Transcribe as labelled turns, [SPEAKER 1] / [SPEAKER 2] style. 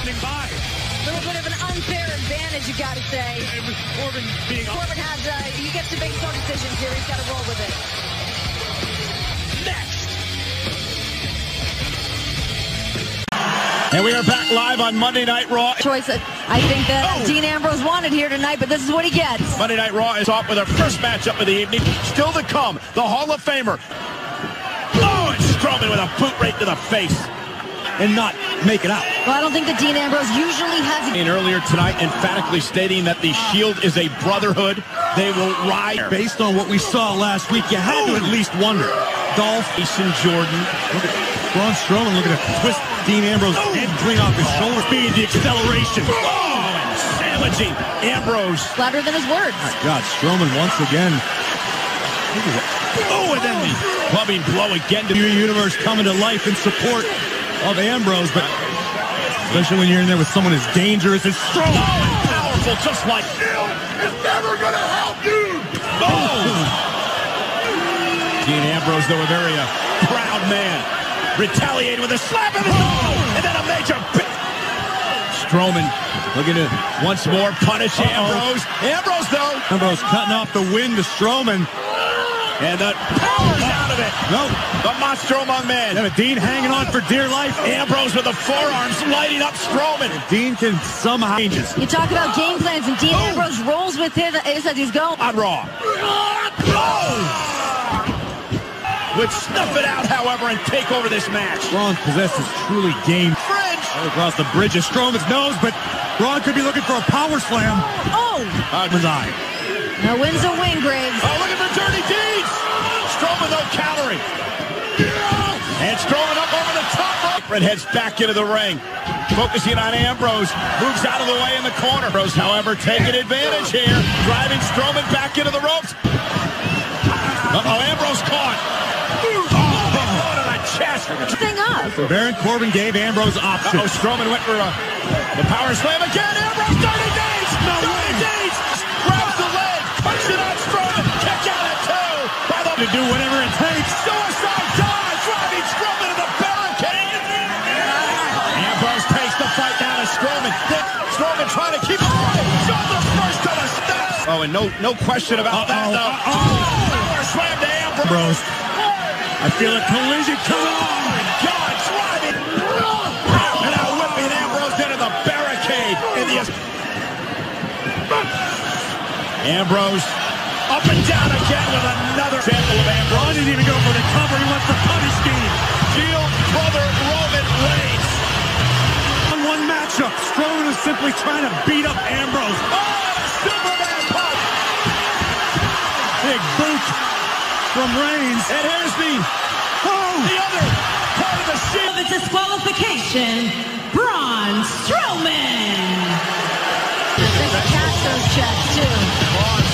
[SPEAKER 1] standing by.
[SPEAKER 2] A little bit of an unfair advantage, you got to say.
[SPEAKER 1] It was Corbin being
[SPEAKER 2] Corbin has, he gets to make his own decisions here. He's got to roll with it.
[SPEAKER 1] next.
[SPEAKER 3] And we are back live on Monday Night Raw.
[SPEAKER 2] Choice that I think that Dean Ambrose wanted here tonight, but this is what he gets.
[SPEAKER 3] Monday Night Raw is off with our first matchup of the evening. Still to come, the Hall of Famer. Oh, and Strowman with a boot right to the face. And not make it out.
[SPEAKER 2] Well, I don't think that Dean Ambrose usually has
[SPEAKER 3] And earlier tonight, emphatically stating that the Shield is a brotherhood. They will ride.
[SPEAKER 4] Based on what we saw last week, you had to at least wonder.
[SPEAKER 3] Dolph, Jason Jordan.
[SPEAKER 4] Look at Braun Strowman looking to twist Dean Ambrose head clean off his shoulder.
[SPEAKER 3] Speed, the acceleration. Oh, and sandwiching Ambrose.
[SPEAKER 2] louder than his words.
[SPEAKER 4] My God, Strowman once again.
[SPEAKER 3] Oh, and then the clubbing blow again to
[SPEAKER 4] The universe coming to life in support of Ambrose, but especially when you're in there with someone as dangerous as Strowman.
[SPEAKER 3] Oh, and powerful, just like
[SPEAKER 5] It's never gonna help you!
[SPEAKER 3] oh. Dean Ambrose, though, a very proud man. Retaliated with a slap in the and then a major bit. Strowman looking to once more punish Ambrose. Ambrose, though.
[SPEAKER 4] Ambrose cutting off the wind to Strowman.
[SPEAKER 3] And the power's out of it.
[SPEAKER 4] No.
[SPEAKER 3] The Monstro Among Men.
[SPEAKER 4] And Dean hanging on for dear life.
[SPEAKER 3] Ambrose with the forearms lighting up Strowman.
[SPEAKER 4] Dean can somehow changes.
[SPEAKER 2] You talk about game plans, and Dean Ambrose rolls with his as he's going.
[SPEAKER 3] On Raw. Oh! Would snuff it out, however, and take over this match.
[SPEAKER 4] Braun possesses truly game.
[SPEAKER 3] Fridge.
[SPEAKER 4] Across the bridge of Strowman's nose, but Braun could be looking for a power slam.
[SPEAKER 2] Oh!
[SPEAKER 4] His eye.
[SPEAKER 2] A win's a win, Graves.
[SPEAKER 3] Oh, looking for dirty deeds. Strowman, though, countering. And Strowman up over the top. Red heads back into the ring. Focusing on Ambrose. Moves out of the way in the corner. Ambrose, however, taking advantage here. Driving Strowman back into the ropes. Uh-oh, Ambrose caught. Oh, to the chest.
[SPEAKER 2] Thing up.
[SPEAKER 4] So Baron Corbin gave Ambrose options.
[SPEAKER 3] Uh-oh, Strowman went for the power slam again. Ambrose, dirty deeds. Dirty deeds. Grabs the leg. Puts it on Strowman. Kick out at two.
[SPEAKER 4] To do whatever it takes.
[SPEAKER 3] Suicide dive. Driving Strowman to the barricade. Ambrose takes the fight down to Strowman. Strowman trying to keep it away. Strowman first to the steps. Oh, and no question about that, though. Power slam to Ambrose.
[SPEAKER 4] I feel a collision coming on.
[SPEAKER 3] God, driving. And now whipping Ambrose into the barricade. Ambrose up and down again with another example of Ambrose.
[SPEAKER 4] Braun didn't even go for the cover. He went for punish scheme.
[SPEAKER 3] Shield brother Roman Reigns.
[SPEAKER 4] On one matchup, Strowman is simply trying to beat up Ambrose.
[SPEAKER 3] Oh, Superman punch.
[SPEAKER 4] Big boot from Reigns.
[SPEAKER 3] And here's the other part of the Shield.
[SPEAKER 6] Of a disqualification, Braun Strowman.
[SPEAKER 2] I think he cashed those checks, too.
[SPEAKER 3] Braun